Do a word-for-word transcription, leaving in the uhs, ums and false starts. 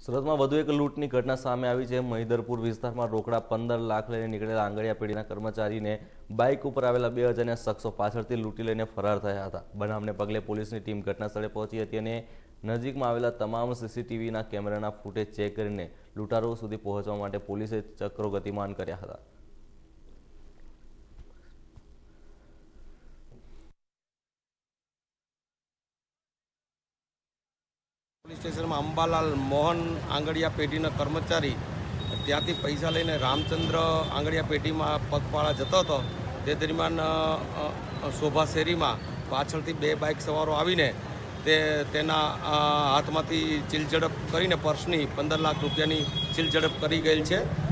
સુરતમાં વધુ એક લૂંટની ઘટના સામે આવી છે। મહિધરપુર વિસ્તારમાં રોકડા પંદર લાખ લઈને નીકળેલા આંગળીયા પેઢીના કર્મચારીને બાઇક ઉપર આવેલા બે અજાણ્યા શખ્સો પાછળથી લૂંટી લઈને ફરાર થયા હતા। બનાવને પગલે પોલીસની ટીમ ઘટના સ્થળે પહોંચી હતી અને નજીકમાં આવેલા તમામ સીસીટીવીના કેમેરાના ફૂટેજ ચેક કરીને લૂંટારો સુધી પહોંચવા માટે પોલીસે ચક્રો ગતિમાન કર્યા હતા। પોલીસ સ્ટેશનમાં અંબાલાલ મોહન આંગળીયા પેઢીનો કર્મચારી ત્યાંથી પૈસા લઈને રામચંદ્ર આંગળીયા પેઢીમાં પગપાળા જતો હતો। તે દરમિયાન શોભા શેરીમાં પાછળથી બે બાઇક સવારો આવીને તે તેના હાથમાંથી ચીલઝડપ કરીને પર્સની પંદર લાખ રૂપિયાની ચીલઝડપ કરી ગયેલ છે।